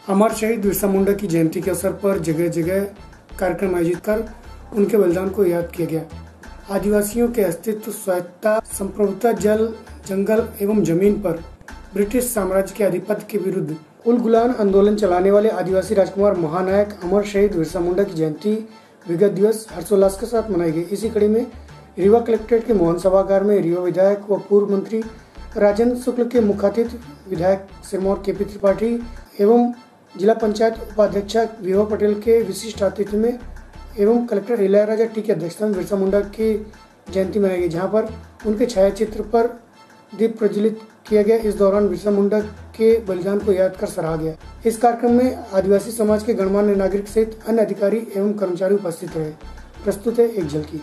अमर शहीद बिरसा मुंडा की जयंती के अवसर पर जगह जगह कार्यक्रम आयोजित कर उनके बलिदान को याद किया गया। आदिवासियों के अस्तित्व, स्वायत्तता, संप्रभुता, जल, जंगल एवं जमीन पर ब्रिटिश साम्राज्य के आधिपत्य के विरुद्ध उलगुलान आंदोलन चलाने वाले आदिवासी राजकुमार महानायक अमर शहीद बिरसा मुंडा की जयंती विगत दिवस हर्षोल्लास के साथ मनाई गई। इसी कड़ी में रीवा कलेक्ट्रेट के मोहन सभागार में रीवा विधायक व पूर्व मंत्री राजेंद्र शुक्ल के मुखातिथ्य विधायक सिरमौर केपी त्रिपाठी एवं जिला पंचायत उपाध्यक्षा विभा पटेल के विशिष्ट आतिथ्य में एवं कलेक्टर इलैयाराजा टी की अध्यक्षता में बिरसा मुंडा की जयंती मनाई गई, जहां पर उनके छायाचित्र पर दीप प्रज्वलित किया गया। इस दौरान बिरसा मुंडा के बलिदान को याद कर सराहा गया। इस कार्यक्रम में आदिवासी समाज के गणमान्य नागरिक सहित अन्य अधिकारी एवं कर्मचारी उपस्थित रहे। प्रस्तुत है एक झलकी।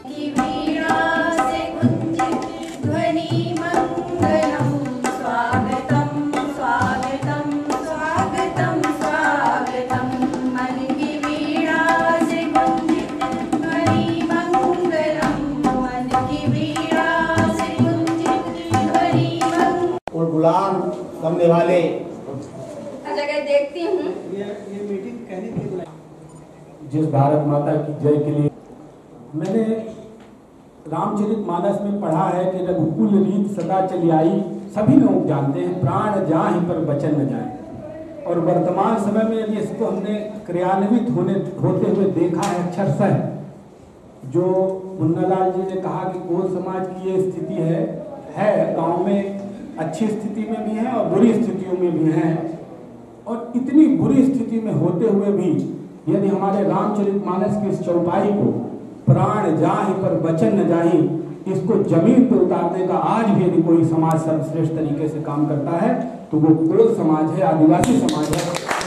और गुलाम बनने वाले जगह देखती हूँ। ये मीटिंग कहने के लिए जिस भारत माता की जय के लिए मैंने रामचरितमानस में पढ़ा है कि रघुकुल रीत सदा चली आई, सभी लोग जानते हैं, प्राण जाहि पर वचन न जाए। और वर्तमान समय में यदि इसको हमने क्रियान्वित होते हुए देखा है अक्षरशः, जो मुन्नालाल जी ने कहा कि कोल समाज की ये स्थिति है गांव में अच्छी स्थिति में भी है और बुरी स्थितियों में भी है। और इतनी बुरी स्थिति में होते हुए भी यदि हमारे रामचरितमानस की इस चौपाई को प्राण जाहि पर वचन न जाहि, इसको जमीन पर उतारने का आज भी यदि कोई समाज सर्वश्रेष्ठ तरीके से काम करता है तो वो कोल समाज है, आदिवासी समाज है।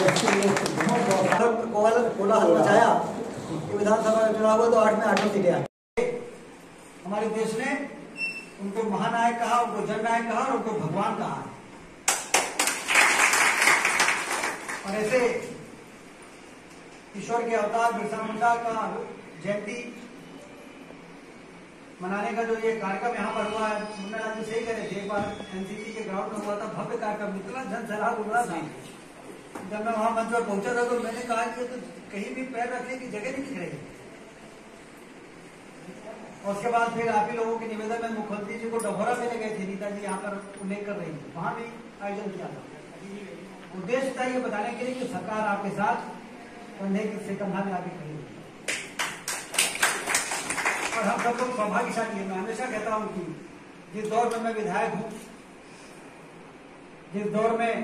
कोलाहल मचाया कि विधानसभा में चुनाव हुआ तो 8 में 8 सीटें आई। हमारे देश ने उनको महानायक कहा, उनको जननायक कहा और उनको भगवान कहा है। और ऐसे ईश्वर के अवतार बिरसा मुंडा का जयंती मनाने का जो ये कार्यक्रम यहाँ पर हुआ है, मुन्नालाल जी सही करे थे। एक बार एनसीसी के ग्राउंड में हुआ था, भव्य कार्यक्रम, इतना जन सैलाब उमड़ा था। जब मैं वहां मंच पर पहुंचा था तो मैंने कहा कि तो कहीं भी पैर रखने की जगह नहीं दिख रही। और उसके बाद फिर आप ही लोगों के निवेदन में मुख्यमंत्री जी को डभौरा देने गए थे, नीता जी यहाँ पर उल्लेख कर रही थी, वहां भी आयोजन किया था। उद्देश्य था ये बताने के लिए कि सरकार आपके साथ कंधे से कंधा में आगे खड़ी है और हम सब लोग सौभाग्यशाली हैं। मैं हमेशा कहता हूं कि जिस दौर में मैं विधायक हूं, जिस दौर में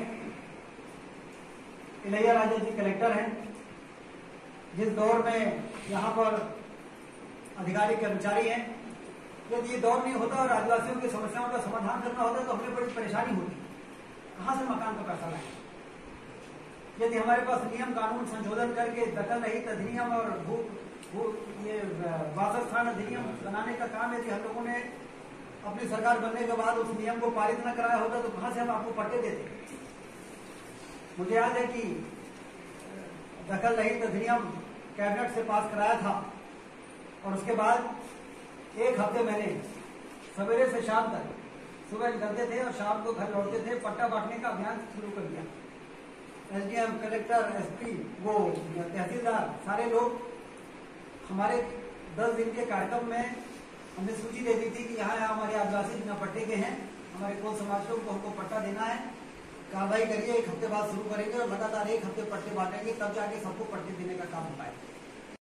इलैयाराजा जी कलेक्टर हैं, जिस दौर में यहाँ पर अधिकारी कर्मचारी हैं, यदि ये दौर नहीं होता और आदिवासियों की समस्याओं का समाधान करना होता तो हमें बड़ी परेशानी होती। कहां से मकान का पैसा लाएं? यदि हमारे पास नियम कानून संशोधन करके दखल रहित अधिनियम और ये वासस्थान अधिनियम बनाने का काम यदि हम लोगों ने अपनी सरकार बनने के बाद उस नियम को पारित न कराया होता तो कहां से हम आपको पट्टे देते? मुझे याद है कि दखल रहित अधिनियम कैबिनेट से पास कराया था और उसके बाद एक हफ्ते मैंने सवेरे से शाम तक, सुबह निकलते थे और शाम को घर लौटते थे, पट्टा बांटने का अभियान शुरू कर दिया। एसडीएम, कलेक्टर, एसपी, वो तहसीलदार, सारे लोग हमारे 10 दिन के कार्यक्रम में हमने सूची दे दी थी कि यहाँ हमारे आदिवासी बिना पट्टे के हैं, हमारे कोल समाज को हमको पट्टा देना है, कार्रवाई करिए, 1 हफ्ते बाद शुरू करेंगे और लगातार 1 हफ्ते पट्टे बांटेंगे, तब जाके सबको पट्टे देने का काम हो पाएगा।